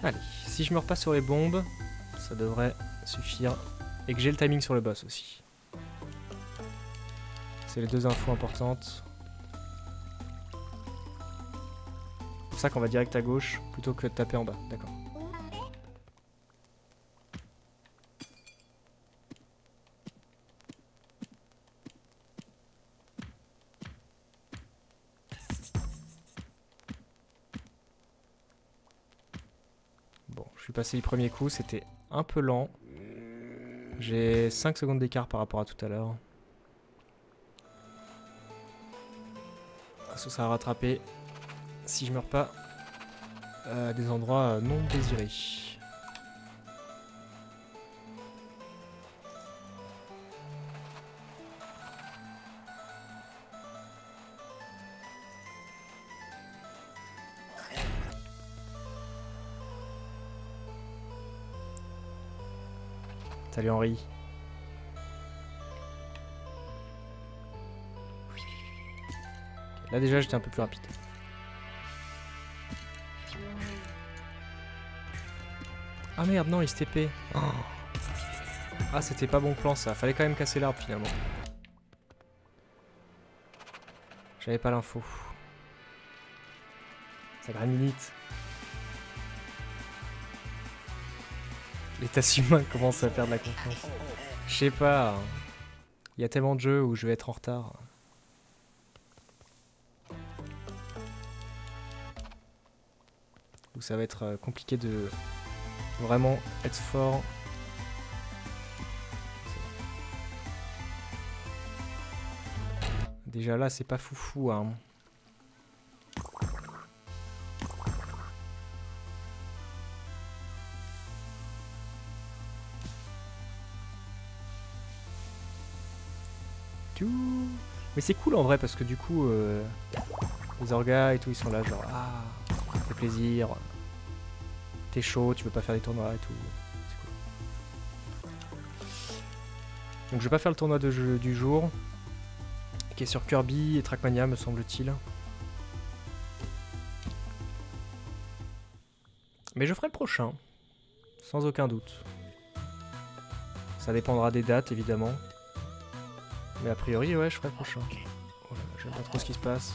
Allez, si je meurs pas sur les bombes, ça devrait suffire. Et que j'ai le timing sur le boss aussi. C'est les deux infos importantes. C'est pour ça qu'on va direct à gauche plutôt que de taper en bas. D'accord. Bon, je suis passé les premiers coups, c'était un peu lent. J'ai 5 secondes d'écart par rapport à tout à l'heure. Ça sera rattrapé si je meurs pas à des endroits non désirés. Salut Henri. Là déjà j'étais un peu plus rapide. Ah merde non il se TP. Oh. Ah c'était pas bon plan ça, fallait quand même casser l'arbre finalement. J'avais pas l'info. Ça granite. L'état humain commence à perdre la confiance. Je sais pas. Il y a tellement de jeux où je vais être en retard. Où ça va être compliqué de vraiment être fort. Déjà là c'est pas foufou hein. Mais c'est cool en vrai parce que du coup les orgas et tout ils sont là genre ah ça fait plaisir. T'es chaud, tu veux pas faire des tournois et tout. C'est cool. Donc je vais pas faire le tournoi de jeu du jour. Qui est sur Kirby et Trackmania me semble-t-il. Mais je ferai le prochain. Sans aucun doute. Ça dépendra des dates évidemment. Mais a priori ouais je ferai le prochain. Oh là là, j'aime pas trop ce qui se passe.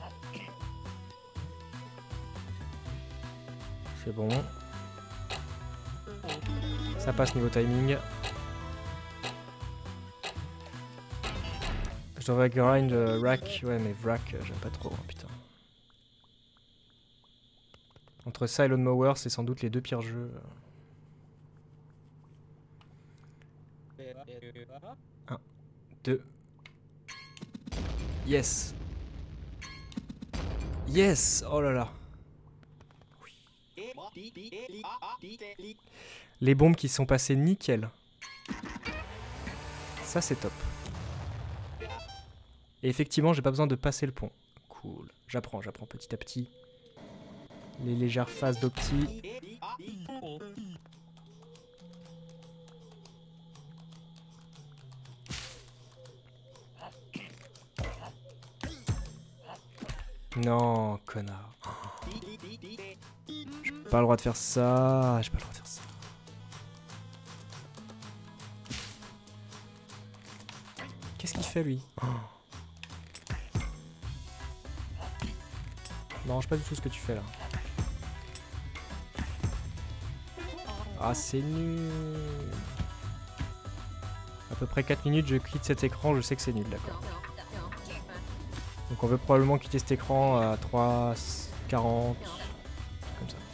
C'est bon. Ça passe niveau timing. Je devrais grind Rack. Ouais mais Wrack j'aime pas trop, putain. Entre ça et Lone Mower c'est sans doute les deux pires jeux. 1, 2. Yes. Yes. Oh là là. Oui. Les bombes qui sont passées nickel. Ça c'est top. Et effectivement j'ai pas besoin de passer le pont. Cool. J'apprends petit à petit. Les légères phases d'opti. Non, connard. J'ai pas le droit de faire ça. J'ai pas le droit de faire ça. Qu'est-ce qu'il fait lui? Non, je sais pas du tout ce que tu fais là. Ah, c'est nul. À peu près 4 minutes, je quitte cet écran, je sais que c'est nul, d'accord. Donc on veut probablement quitter cet écran à 3,40. Comme ça.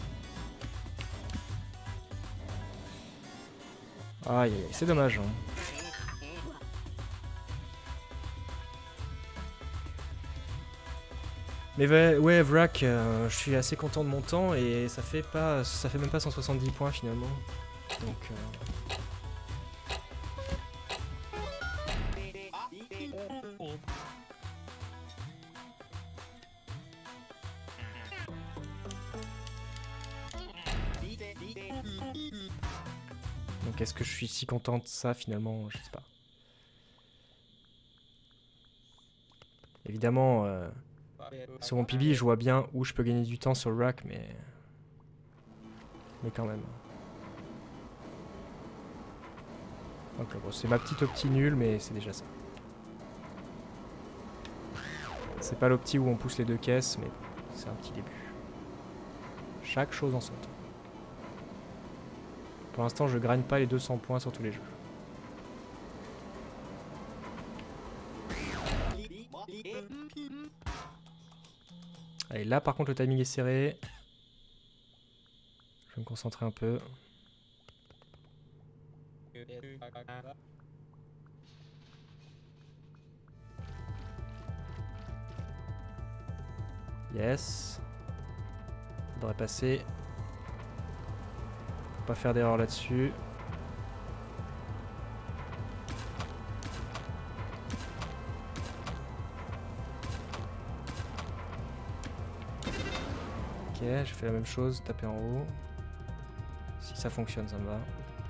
Aïe, aïe, aïe, c'est dommage. Hein. Mais ouais, Wrack, je suis assez content de mon temps et ça fait même pas 170 points finalement. Donc donc est-ce que je suis si content de ça finalement? Je sais pas. Évidemment, sur mon PB, je vois bien où je peux gagner du temps sur le rack, mais Mais quand même. Ok, bon, c'est ma petite opti nulle, mais c'est déjà ça. C'est pas l'opti où on pousse les deux caisses, mais c'est un petit début. Chaque chose en son temps. Pour l'instant, je gragne pas les 200 points sur tous les jeux. Allez, là par contre le timing est serré. Je vais me concentrer un peu. Yes. Ça devrait passer. Faut pas faire d'erreur là-dessus. Ok, j'ai fait la même chose, taper en haut. Si ça fonctionne, ça me va.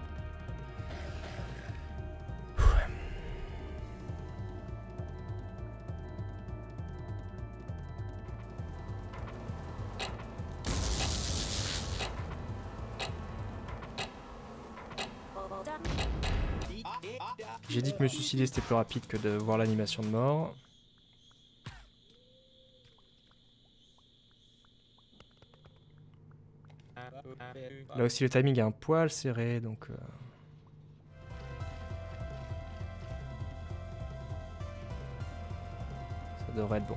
J'ai dit que me suicider c'était plus rapide que de voir l'animation de mort. Là aussi le timing est un poil serré donc... ça devrait être bon.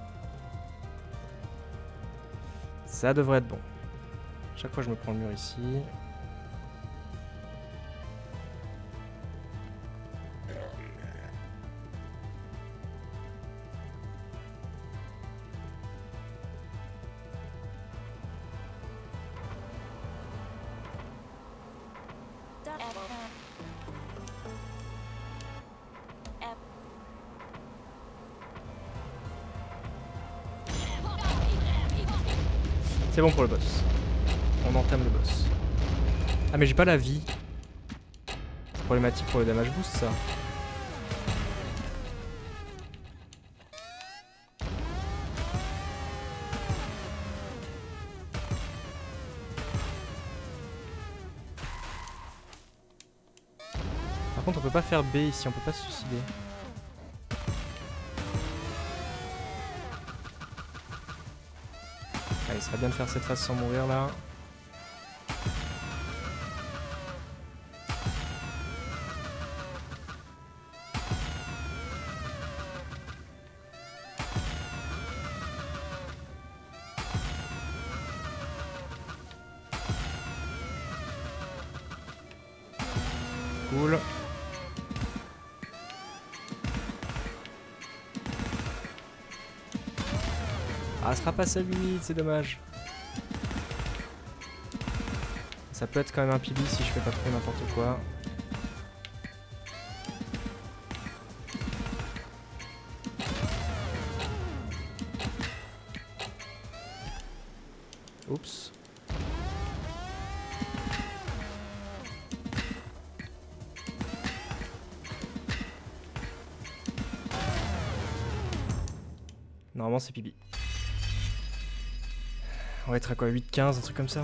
Ça devrait être bon. Chaque fois je me prends le mur ici. C'est bon pour le boss. On entame le boss. Ah mais j'ai pas la vie. C'est problématique pour le damage boost ça. Par contre on peut pas faire B ici, on peut pas se suicider. Il serait bien de faire cette phase sans mourir là. Cool. Ah, ce sera pas ça limite, c'est dommage. Ça peut être quand même un pili si je fais pas trop n'importe quoi. Oups. Normalement c'est pipi. On va être à quoi, 8-15, un truc comme ça.